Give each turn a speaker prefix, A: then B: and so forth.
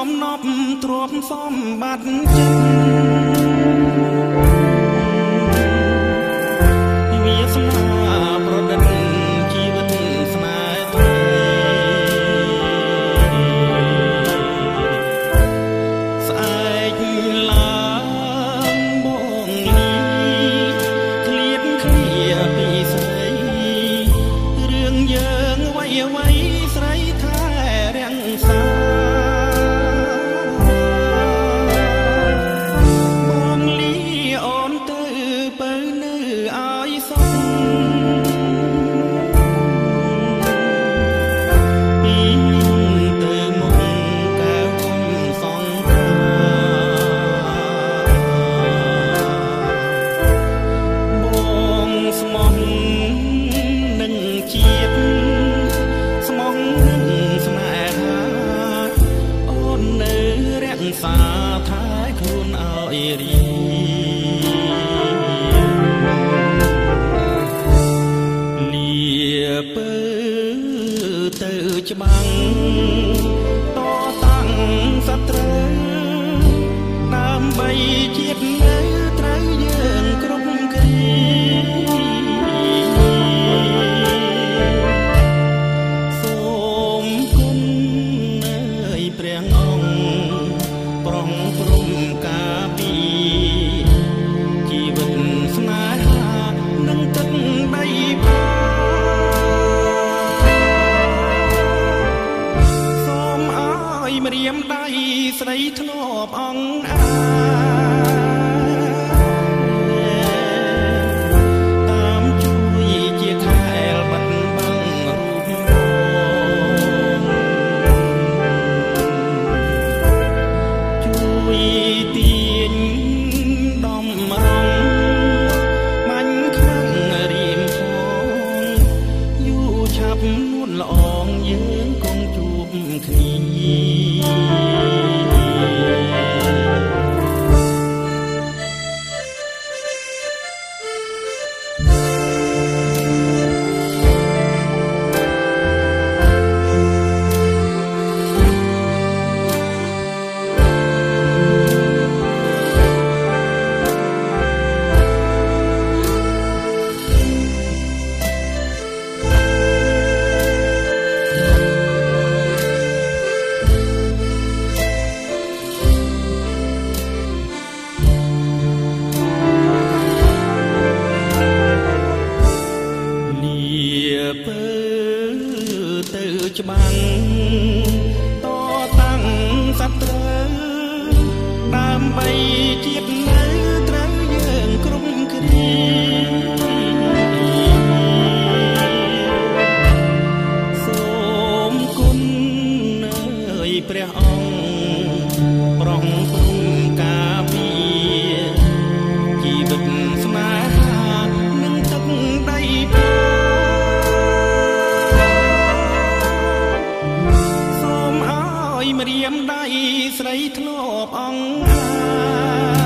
A: មនប់ទ្រព្យសម្បត្តិចិត្តវាសនាប្រឌិតជីវិតស្នេហ៍ថ្មីស្អែកឡើងបងនេះឃ្លាតឃ្លាពីស្រីរឿងយើងអ្វីអ្វីស្រីថែរាំងសាបងលីអូនទៅបើនៅឲ្យសុខពីទៅមុខកែវគុំសងខាបងស្មោះនឹងជាតិស្មោះនឹងស្នេហាអូននៅរក្សាថែខ្លួនឲ្យរីលាពើទៅច្បាំងតតាំងសត្រូវដើម្បីជាតិនៅត្រូវយើងគ្រប់គ្រាសូមគុណអើយព្រះអង្គប្រងព្រំការពារជីវិតស្នេហានឹងទឹកដីសូមឲ្យម្រាមដៃស្រីធ្លាប់អង្អាតាមជួយជាខែលបាត់បង់រូបបងជួយទាញដំរំបាញ់ខ្លាំងរៀមផងយូរឆាប់នួនល្អងយើងគង់ជួបគ្នាពើទៅច្បាំងតតាំងសត្រូវដើម្បីជាតិនៅត្រូវយើងគ្រប់គ្រាសូមគុណអើយព្រះអង្គប្រងព្រំការពារជីវិតស្នេហានឹងទឹកដីម្រាមដៃស្រីធ្លាប់អង្អា